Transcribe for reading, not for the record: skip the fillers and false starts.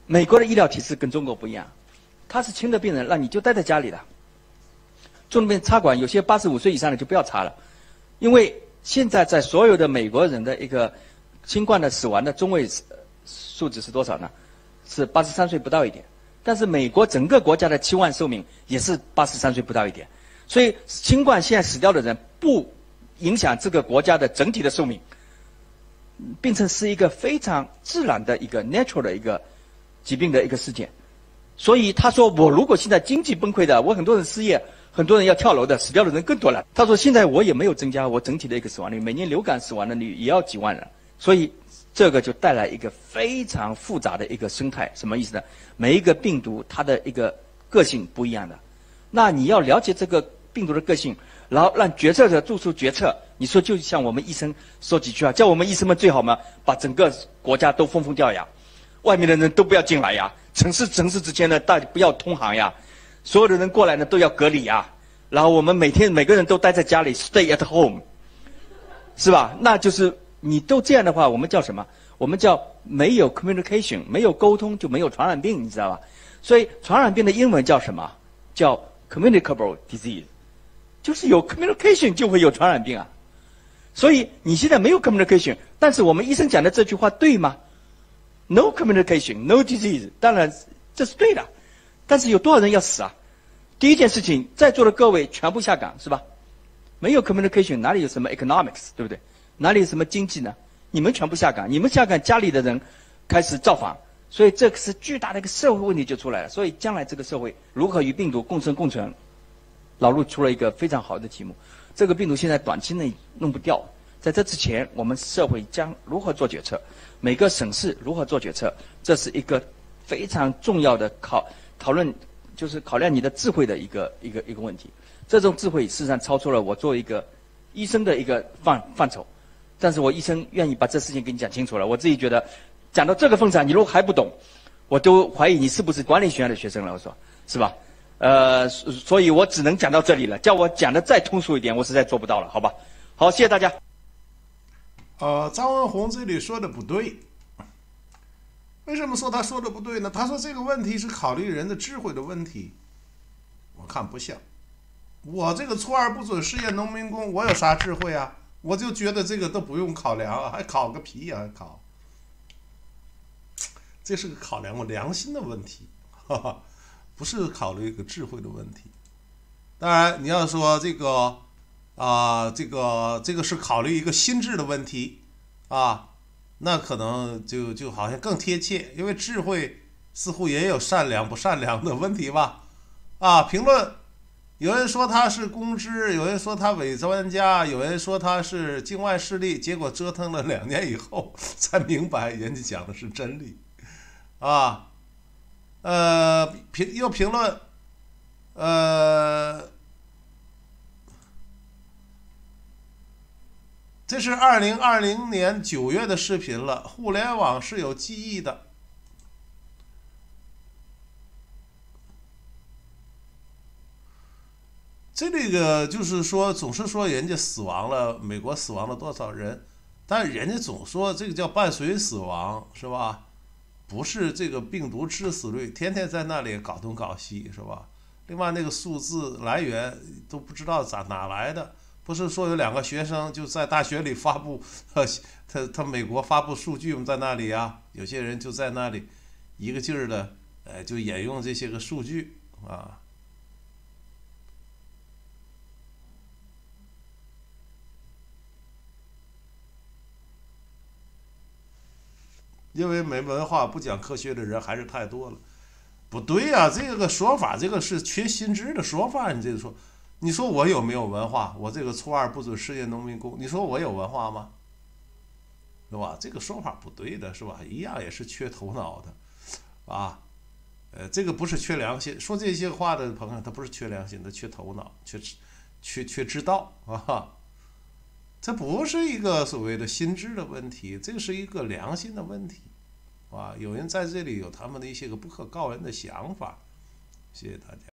美国的医疗体制跟中国不一样，他是轻的病人，那你就待在家里了。重的病插管，有些85岁以上的就不要插了，因为现在在所有的美国人的一个新冠的死亡的中位数字是多少呢？是83岁不到一点。但是美国整个国家的期望寿命也是83岁不到一点，所以新冠现在死掉的人不影响这个国家的整体的寿命，病症是一个非常自然的一个 natural 的一个疾病的一个事件。所以他说，我如果现在经济崩溃的，我很多人失业，很多人要跳楼的，死掉的人更多了。他说现在我也没有增加我整体的一个死亡率，每年流感死亡的率也要几万人，所以这个就带来一个非常复杂的一个生态。什么意思呢？每一个病毒它的一个个性不一样的，那你要了解这个病毒的个性，然后让决策者做出决策。你说就像我们医生说几句话，叫我们医生们最好嘛，把整个国家都封掉呀，外面的人都不要进来呀，城市之间呢大家不要通航呀，所有的人过来呢都要隔离呀，然后我们每天每个人都待在家里 stay at home， 是吧？那就是你都这样的话，我们叫什么？我们叫没有 communication， 没有沟通就没有传染病，你知道吧？所以传染病的英文叫什么？叫 communicable disease， 就是有 communication 就会有传染病啊。所以你现在没有 communication， 但是我们医生讲的这句话对吗？ No communication, no disease， 当然这是对的，但是有多少人要死啊？第一件事情，在座的各位全部下岗，是吧？没有 communication， 哪里有什么 economics， 对不对？哪里有什么经济呢？你们全部下岗，你们下岗，家里的人开始造访，所以这是巨大的一个社会问题就出来了。所以将来这个社会如何与病毒共生共存，老陆出了一个非常好的题目。这个病毒现在短期内弄不掉，在这之前，我们社会将如何做决策？每个省市如何做决策？这是一个非常重要的讨论，就是考量你的智慧的一个问题。这种智慧事实上超出了我作为一个医生的一个范畴。但是我医生愿意把这事情给你讲清楚了，我自己觉得讲到这个份上，你如果还不懂，我都怀疑你是不是管理学院的学生了。我说是吧？所以我只能讲到这里了。叫我讲的再通俗一点，我实在做不到了，好吧？好，谢谢大家。 张文宏这里说的不对，为什么说他说的不对呢？他说这个问题是考虑人的智慧的问题，我看不像。我这个初二不准失业农民工，我有啥智慧啊？我就觉得这个都不用考量啊，还考个屁啊！还考，这是个考量我良心的问题，哈哈，不是考虑一个智慧的问题。当然，你要说这个这个是考虑一个心智的问题啊，那可能就好像更贴切，因为智慧似乎也有善良不善良的问题吧？啊，评论。有人说他是公知，有人说他伪专家，有人说他是境外势力，结果折腾了2年以后才明白人家讲的是真理，啊，又评论，这是2020年9月的视频了，互联网是有记忆的。这个就是说，总是说人家死亡了，美国死亡了多少人，但人家总说这个叫伴随死亡，是吧？不是这个病毒致死率，天天在那里搞东搞西，是吧？另外那个数字来源都不知道哪来的，不是说有2个学生就在大学里发布，他美国发布数据在那里啊，有些人就在那里一个劲儿的，就引用这些个数据啊。因为没文化不讲科学的人还是太多了，不对呀、这个说法，这个是缺心智的说法。你这个说，你说我有没有文化？我这个初二不准失业农民工，你说我有文化吗？是吧？这个说法不对的，是吧？一样也是缺头脑的，啊，这个不是缺良心，说这些话的朋友，他不是缺良心，他缺头脑，缺知道啊。这不是一个所谓的心智的问题，这是一个良心的问题，啊，有人在这里有他们的一些个不可告人的想法，谢谢大家。